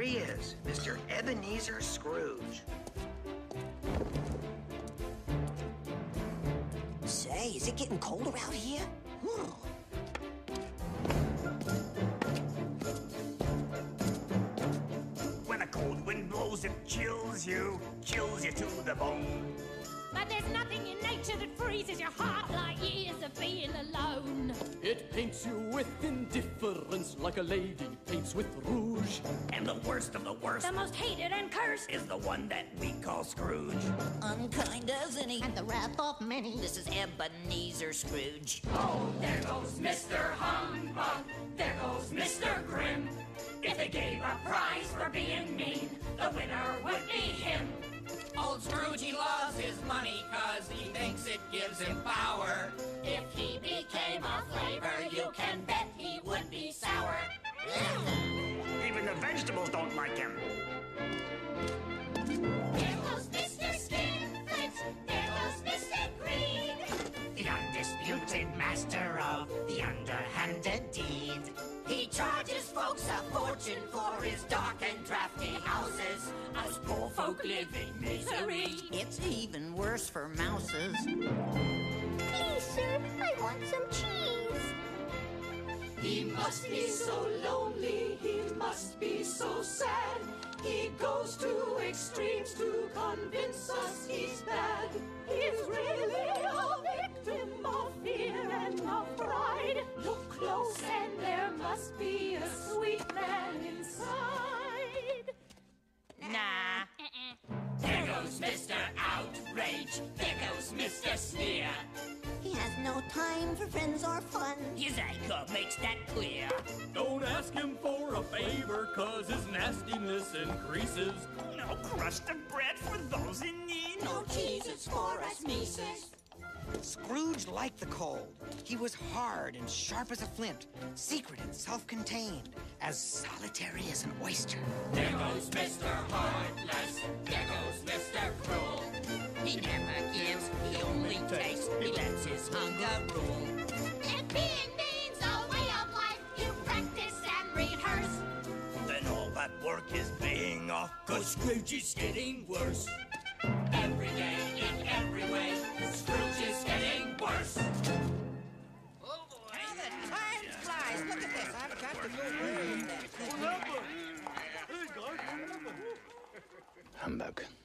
he is, Mr. Ebenezer Scrooge. Say, is it getting cold around here? When a cold wind blows, it chills you to the bone. But there's nothing in nature that freezes your heart like years of being alone. It paints you with indifference like a lady paints with rouge. And the worst of the worst, The most hated and cursed. is the one that we call Scrooge. Unkind as any. And the wrath of many. This is Ebenezer Scrooge. Oh, there goes Mr. Humbug. There goes Mr. Grim. If they gave a prize for being mean, the winner would be him. Old Scroogey loves his money 'cause he thinks it gives him power. If he became a flavor, you can bet he would be sour. Even the vegetables don't like him. There goes Mr. Skinflint. There goes Mr. Green. The undisputed master of the underhanded deed. He charges folks a fortune for his dark and drafty houses. Us poor folk live in misery. It's even worse for mouses. Please, sir, I want some cheese. He must be so lonely, he must be so sad. He goes to extremes to convince us he's bad. He's really a victim of fear and of pride. Look close and there must be a sweet man inside. Nah. There goes Mr. Outrage. There goes Mr. Sneer. He has no time for friends or fun. His anger makes that clear. Don't ask him for a favor 'cause his nastiness increases. No crust of bread for those in need. No cheeses for us Mises. Scrooge liked the cold. He was hard and sharp as a flint, secret and self-contained, as solitary as an oyster. There goes Mr. Heartless. There goes Mr. Cruel. He never gives, he only takes. He lets his hunger rule. If being mean's a way of life, you practice and rehearse. Then all that work is being off, 'cause Scrooge is getting worse. Every day, in every way, Scrooge is getting worse. Oh boy. How the time flies. Look at this. I've got to go read that. Humbug.